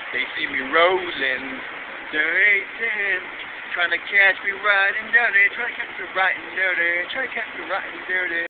They see me rolling, dirty, trying to catch me riding dirty, trying to catch me riding dirty, trying to catch me riding dirty.